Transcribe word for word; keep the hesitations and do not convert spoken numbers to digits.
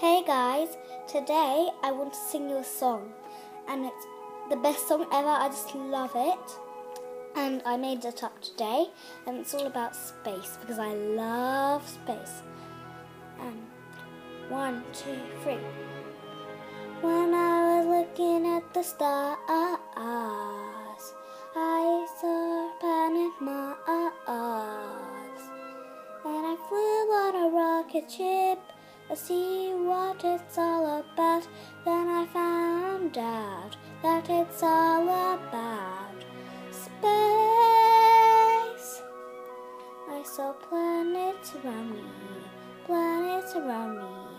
Hey guys, today I want to sing you a song, and it's the best song ever. I just love it, and I made it up today, and it's all about space because I love space. And one, two, three. When I was looking at the stars, I saw a planet Mars, and I flew on a rocket ship to see what it's all about. Then I found out that it's all about space. I saw planets around me, planets around me.